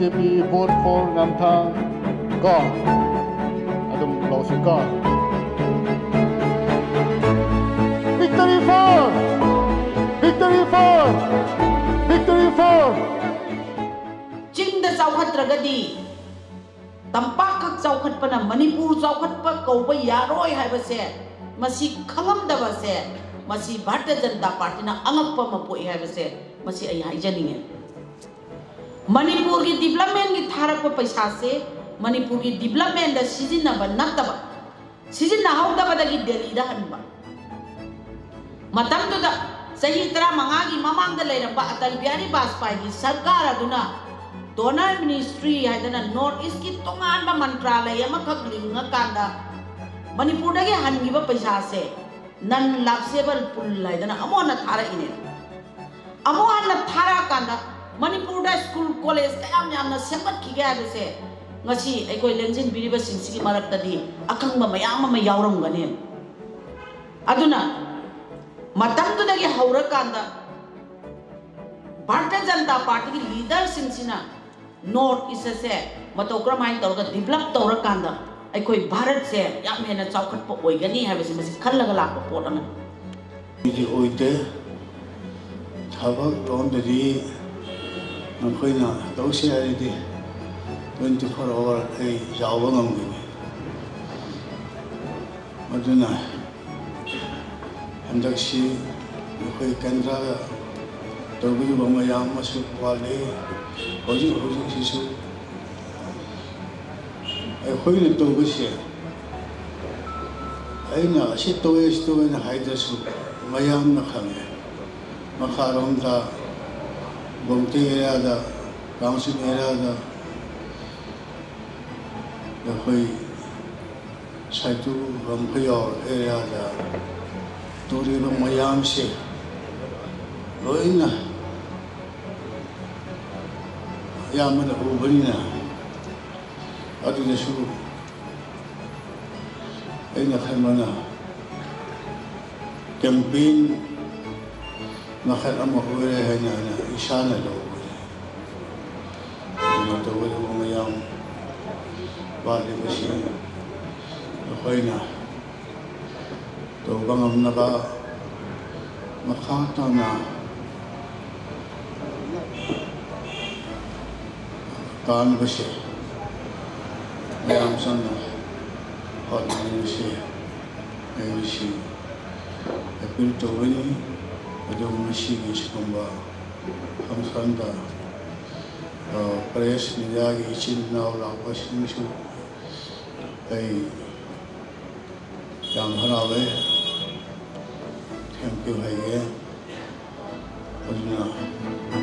BJP vote for Namthang Go. Adum lawsuit Go. Victory for! Victory for! Victory for! Chingda Chaukat Ragadi Tampakak Chaukat Pana Manipur Chaukat Pa Kaupa Yaroi Habase Masi Kangam Dabase Masi Bharatiya Janata Party na Angakpa Mapoi Habase Masi Ay Haijaninge Manipur ki development ki tharak pa paisa se Manipur ki development da sijinna ba nattaba sijinna hawda ba dagi Delhi da hanba matam to da sahi tara mangagi mamang da leiramba Atal Bihari Vajpayee ki sarkar aduna donor ministry haidana north east ki tongan ba mantralaya amakak linga kanda Manipur da ge hangi ba paisa se nan lapsable pul haidana amona thara ine amona thara kanda Manipur da school college kayam yamna semat ki ga se ngasi ai koi lengjin biriba singsi marak tadi akang ma mayam ma yawram gane aduna matam to dagi haura kanda Bharatiya Janata Party ki leader singsina north east se matokram hain tawga develop tawra kanda ai koi bharat se yam hena chawkhat pa oigani habisi masi khallaga lakpa potana idi oite thabak rondadi Nampaknya tahu saya ini 24 hour ay jauh ngam gini. Maduna, hendak si nampaknya kendra tahu juga mayam masuk wale, hujung sisu. Ay koi tahu sih. Ay na si tahu na haidasu mayam nakangnya, makarom ta. Bumti area da, Bangsun area da, koi satu Ramkayar area da, turi bang mayam se, loin na, yaman ubani na, atu nesu, ay nakhamana, campaign. Nakal ang mahuwirehan niya na isa na daw. Matawal ang mayang bali ba siya. Okay na. Tawag ang makata na kaan ba siya. Mayang sana hot na siya. Ngayon siya. Pero tawag niya. Adong masih sekumba hamsanda press nilagi icin na ulang pas musuh ay yang harawe thank you hai aduna